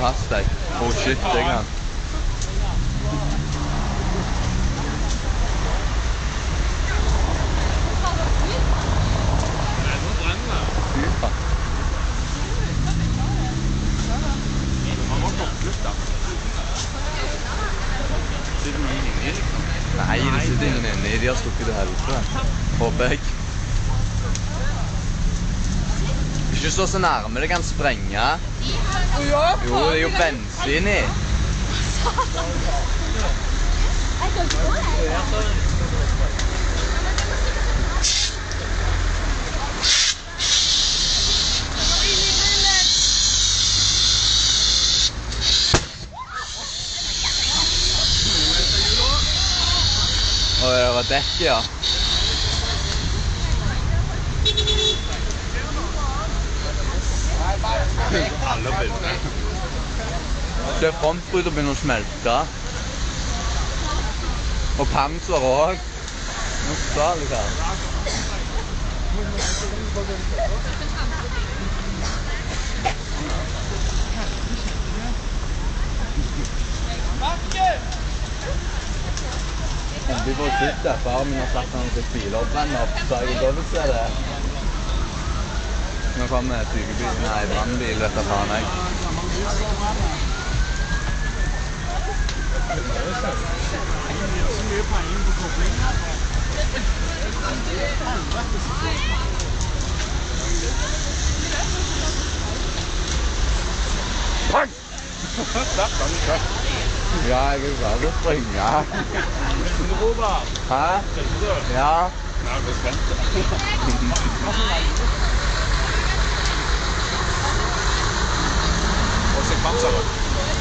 pass deg. Oh shit, det kan. Nei, det sitter ingen inne i. De har stukket til helvete. Håper jeg. Ikke stå så nærme, det kan sprenge. Jo, det er jo bensin i. Og det var dekk, ja. Alle bilder. Det er frontbryter begynner å smelte. Og panser også. Nå skal det her. Vi får sitte. Far min har satt han til biloppbrenner opp, så jeg går ut til det. Nå kommer sykebil, nei, brannbil, vet du faen jeg. Så mye penger på kobling. Pang! Ja, jeg er glad til å springe. Robert. Hæ? Ja. Nei, jeg blir spent. Og se panseret.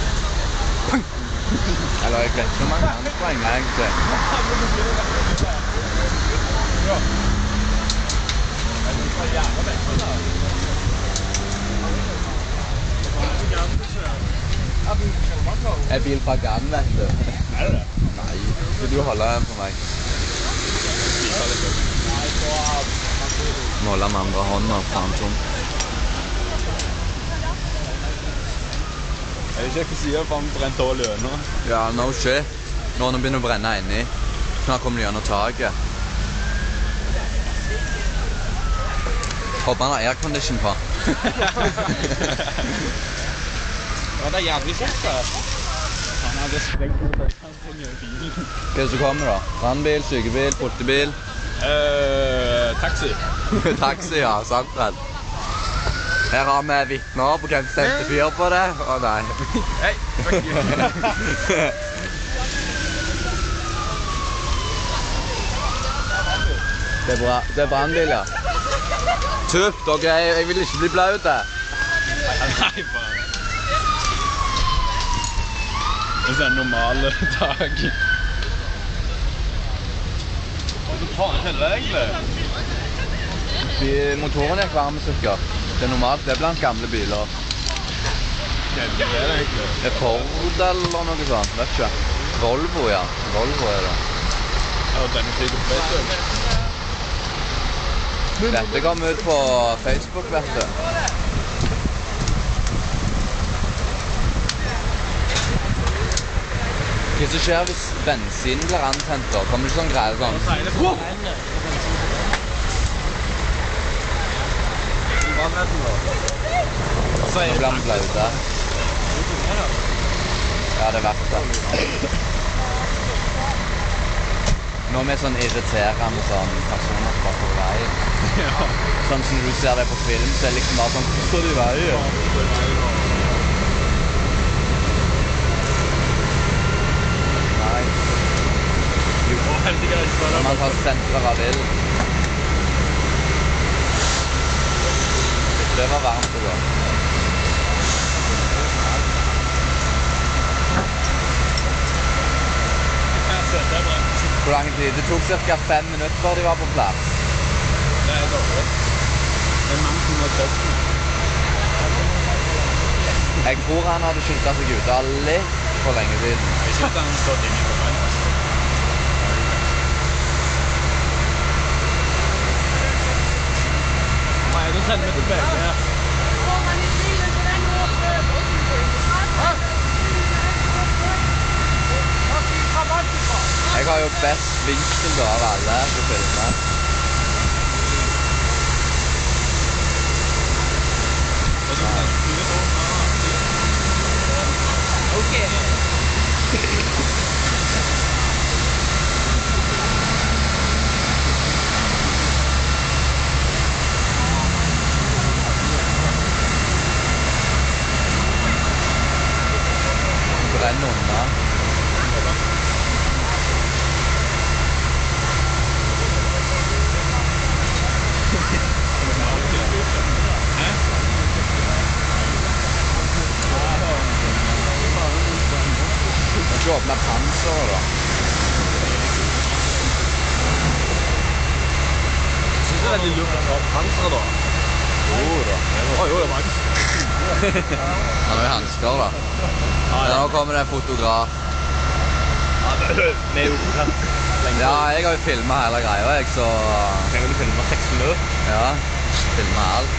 Eller jeg vet ikke om man kan sprenge, egentlig. Ja. Jeg tar gjerne vekk da. Er bil fra Gann, vet du. Er det det? Nei. Vil du holde den for meg? Må holde med andre hånden, faen sånn. Jeg vet ikke hva sier for han brent olje nå. Ja, no shit. Når den begynner å brenne inni, snart kommer de gjennom taket. Håper han har aircondition på. Ja, det er jævlig fort da. Han hadde sprengt på det. Han springer i bilen. Hva er det som kommer da? Brannbil, sykebil, politibil? Taxi. Taxi, ja, sant vel. Her har vi vittner på hvem som stemte fyr på det. Å nei. Hei, fuck you. Det er bra. Det er brannbil, ja. Tuft, ok, jeg vil ikke bli blaut det. Nei, faen. Det er en normal dag. Du tar en til egentlig. Motoren gikk varme sikkert. Det er normalt, det er blant gamle biler. Hva er det egentlig? Det er Ford eller noe sånt, vet ikke. Volvo, ja. Volvo er det. Ja, denne tiden på Facebook. Dette kom ut på Facebook, vet du. Hva som skjer hvis bensin blir antent da? Kommer det sånn greier sånn? Nå blir den blaute. Ja, det er verdt det. Nå er vi sånn irriterende sånn personer som bare på vei. Sånn som du ser det på film, så er det liksom bare sånn, hvor står de i veien? Når man tar senter av ild. Det var varmt å gå. Hvor lang tid? Det tok ca. 5 minutter før de var på plass. Det er dårlig. Det er mange som har tøft. Jeg tror han hadde skyldt seg ut av litt for lenge siden. Jeg synes han har stått inne på meg. Nei, du sender meg tilbake her. best vinkel da av alle på filmen. Okay. Brenner unna. Ikke åpne panseret da. Jeg synes det er veldig lurt å ta panseret da. Jo da. Jo, det var ikke. Han har jo hansker da. Nå kommer det en fotograf. Ja, vi er jo rett lenge. Ja, jeg har jo filmet hele greia, jeg, så... Trenger du filme 6 minutter? Ja, filmet alt.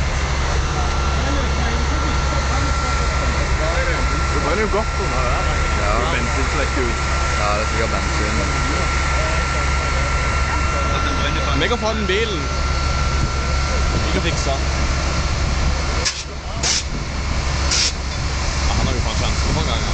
Det var jo godt under det her. Ja. Bensinslekk ut. Ja, det er sikkert bensin. Vi kan få den bilen. Vi kan fikse den. Ja, han har jo faen sjansen på en gang.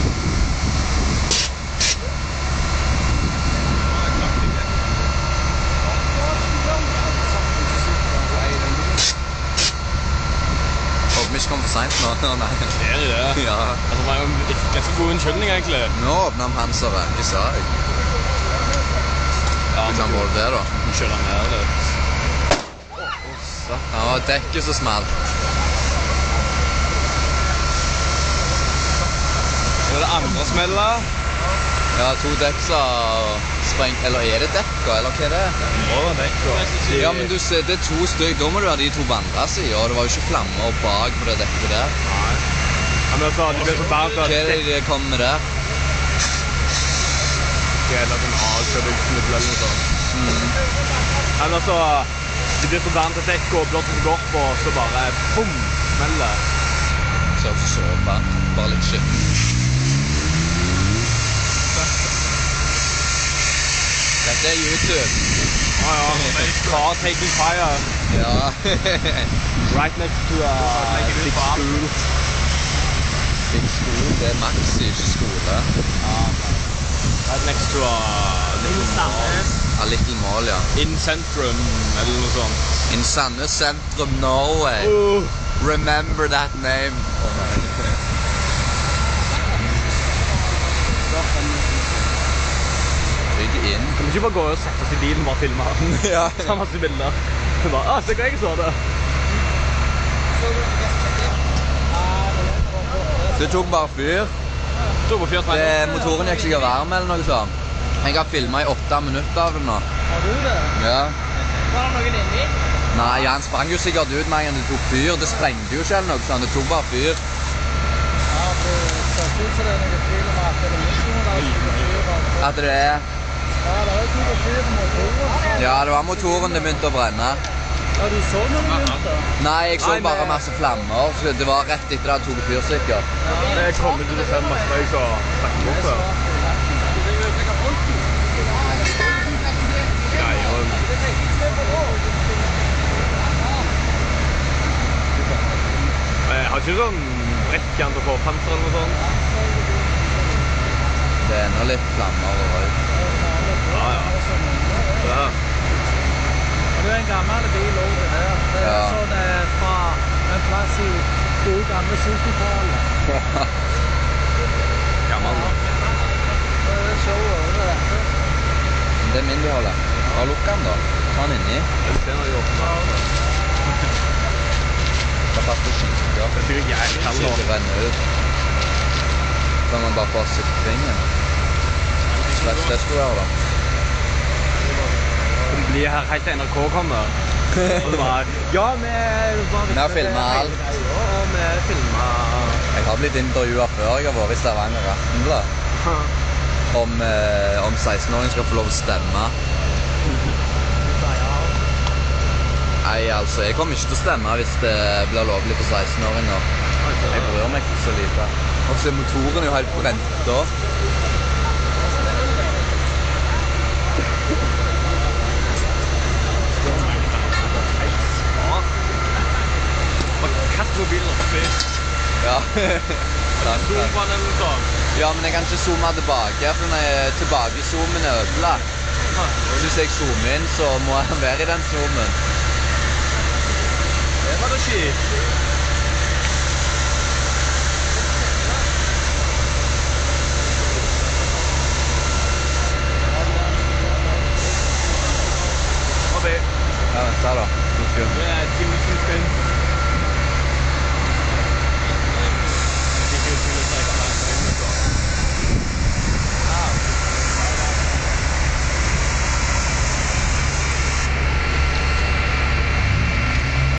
Håper vi ikke kommer for sent nå. Nei. Det er det. Ja. Altså, det er jo en ganske god unnskyldning, egentlig. Nå åpner han panseret, de sa jeg. Ja, Hvordan var det da? Nå kjører han ned litt. Ja, dekket så smalt. Så er det andre smellet. Ja, 2 dekk sa sprengt. Eller er det dekket, eller hva er det? Å, dekket. Ja, men du ser, det er 2 stykker. Da må du ha de 2 på andre siden, og det var jo ikke flammer bak på det dekket der. Nei. Ja, men altså, det blir så varmt Hva at er det de kommer med der? det er en avkjøringsmiddel eller noe sånt. Ja, men altså, det blir så varmt at dekket og blåser seg opp, og så bare boom, smeller. Så er det såpe. Bare litt skitten. Dette er YouTube. Ja. Car taking fire. Ja. Right next to a big school. Big school, det er Maxi, ikke skole. Right next to a little mall. A little mall, ja. In Centrum, eller noe sånt. In Sandnes Centrum, Norway. Remember that name. Rygg inn. Kan du ikke bare gå og sette oss i bilen og bare filme den? Ja. Ta masse bilder. Du bare, se hva jeg så det. Det tok bare fyr. Motoren gikk sikkert varm eller noe sånt. Jeg har filmet i 8 minutter av det nå. Har du det? Ja. Var det noen inni? Nei, ja, han sprang jo sikkert ut med en gang det tok fyr. Det sprengte jo ikke eller noe sånt, det tok bare fyr. Ja, det ser ut som det er noe tvil om at det er motoren. At det er... Ja, det er jo tok fyr på motoren. Ja, det var motoren det begynte å brenne. Ja, du så når du begynte? Nei, jeg så bare masse flammer, så det var rett etter det tok fyr sikkert. Det kommer til å se masse vei så snakker opp her. Jeg har ikke sånn brettkant på panser eller noe sånt. Det er enda litt flammer og røy. Ja. Det her. Det er en gammel bil over det her. Det er sånn fra en plass i gode gamle 70-tallet. Gammel. Det er show over dette. Det er min de holder. Bare lukk den da. Ta den inni. Jeg ser når jeg åpner. Ta fast på skinker. Det er sikkert jævlig kall nå. Ikke renne ut. Så man bare får sikringen. Slags det skulle være da. Det blir her helt til NRK kommer. Og det var, ja, vi har filmet alt. Ja, og vi filmet... Jeg har blitt intervjuet før jeg har vært i Stavanger Aftenblad. Om 16-åringen skal få lov å stemme. Nei, altså, jeg kommer ikke til å stemme hvis det blir lovlig for 16-åringer. Jeg bryr meg ikke så lite. Og så er motoren jo helt brent da. mobilen oppi. Ja. Zoom på den eller noe sånt. Ja, men jeg kan ikke zoome tilbake, for når jeg tilbake-zoomen er ødelagt. Så hvis jeg zoomer inn, så må jeg være i den zoomen. Det var det skitt.